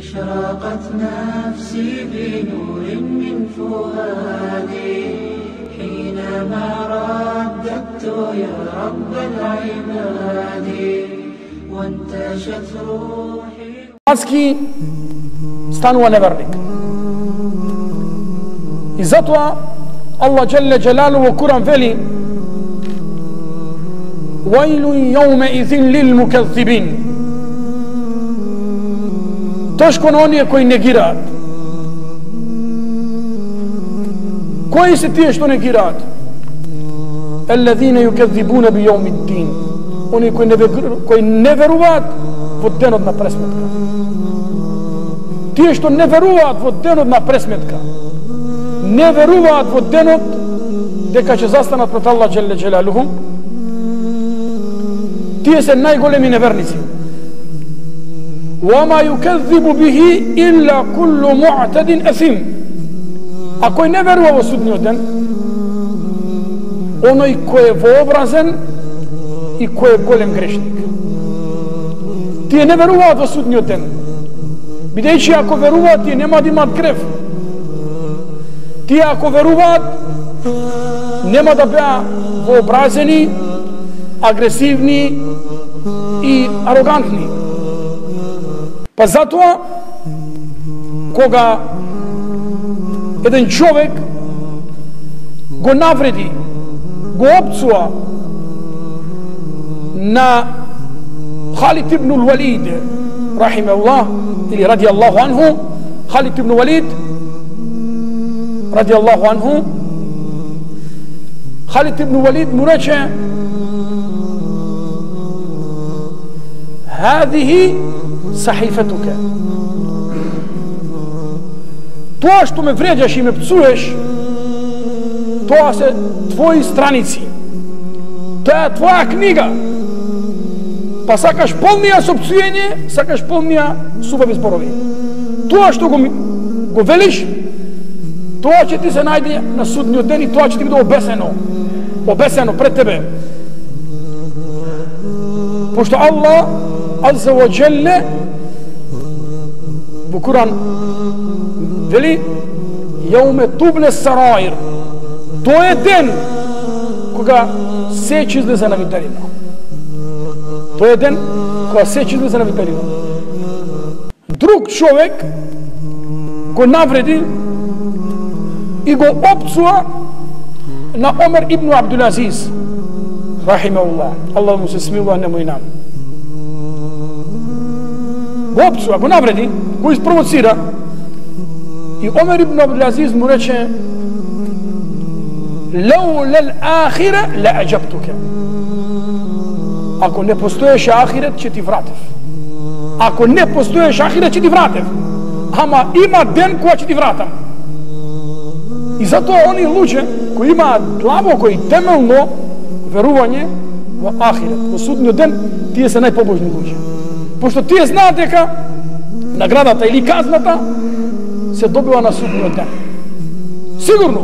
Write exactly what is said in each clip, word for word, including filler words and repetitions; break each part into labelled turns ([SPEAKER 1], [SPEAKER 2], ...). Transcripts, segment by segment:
[SPEAKER 1] أشرقت نفسي بنور من فؤادي حينما رددت يا رب العباد وانتشت روحي.
[SPEAKER 2] Hrvatski stanува nevernik. I zato Allah Jelle Jalaluhu u Kur'an veli Vajlun jaume idhin lil mukaththibin. Teško na onije koji negiraju. Koji se ti što negiraju? Alladhina yukaththibuna bi yawmiddin. Oni koji ne koji ne veruvat во денот на пресметка. Тие што не веруваат во денот на пресметка, не веруваат во денот дека ќе застанат пред Аллах Джелле Джелалуху, тие се најголеми неверници. وَمَا يُكَذِّبُ بِهِ إِلَّا كُلُّ مُعْتَدٍ أَثِيمٍ. А кој не верува во судниот ден, оној кој е вообразен и кој е голем грешник. Тие не веруваат во судниот ден, бидејќи ако веруваат, тие нема да имаат грев. Тие ако веруваат, нема да беа вообразени, агресивни и арогантни. Па затоа, кога еден човек го навреди, го опцува на Халид ибн Валид, рахимахуллах, или ради Аллаху анху, Халид ибн Валид, ради Аллаху анху, Халид ибн Валид му рече: "Хадихи сахифатука." Тоа што ме вреđаш и ме пцуеш, тоа се твои страници. Тоа е твоја книга. Па сакаш полнија со пцуење, сакаш полнија субави зборови. Тоа што го, го велиш, тоа ќе ти се најде на судниот ден и тоа ќе ти биде обесено. Обесено пред тебе. Пошто Аллах Азza wa Jalla во Куран вели: "Јауме тубле сараир." Тоа е ден кога се ќе излезе на виделина. Тоа е ден кога се ќе излезе на виделина. Друг човек го навреди и го опцува на Омер ибн Абдулазиз, рахимахуллах, Аллах му се смилува, нему и нам. Го опцува, го навреди, го испровоцира. И Омер ибн Абдулазиз му рече: "Лаула ал-ахира ла аджабтука." Ако не постоеше ахирет, ќе ти вратев. Ако не постоеше ахирет, ќе ти вратев. Ама има ден кога ќе ти вратам. И затоа они луѓе кои имаат длабоко и темелно верување во ахирет, во судниот ден, тие се најпобожни луѓе. Пошто тие знаат дека наградата или казната се добива на судниот ден. Сигурно.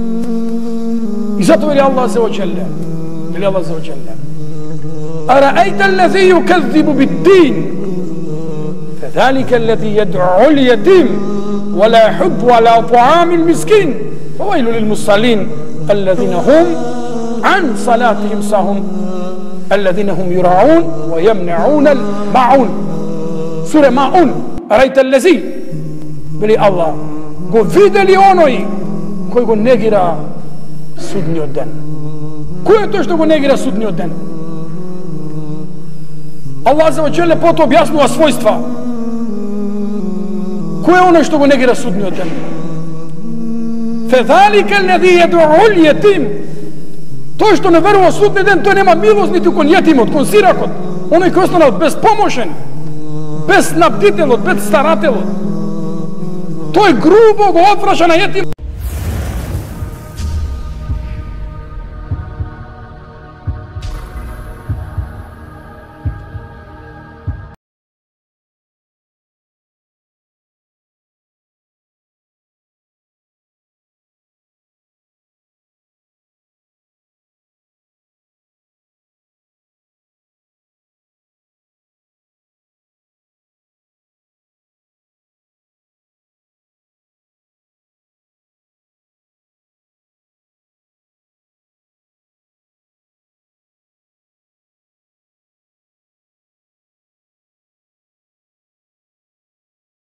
[SPEAKER 2] И затоа вели Аллах Азza wa Jalla, вели Аллах Азza wa Jalla: "Араайта аллази юказзибу биддин, фазалика аллази јад'у ал-јатим, ва ла јахудду ала та'ами al-мискин, фавайлун лил-муссаллин, аллазина хум ан салатихим сахун, аллазина хум юраун ва јамнa'уна al-ма'ун." Сура Ма'ун. Араайта аллази, вели Аллах, го видели оној кој го негира судниот ден. Кој е тој што го негира судниот ден? Аллах Азza wa Jalla потоа објаснува својства. Кој е оној што го негира судниот ден? Фазалика аллази јад'у ал-јатим. Тој што не верува судниот ден, тој нема милост ниту кон јетимот, кон сиракот, оној кој останал безпомошен, без снабдителот, без старателот. Тој грубо го отвраќа на јетим.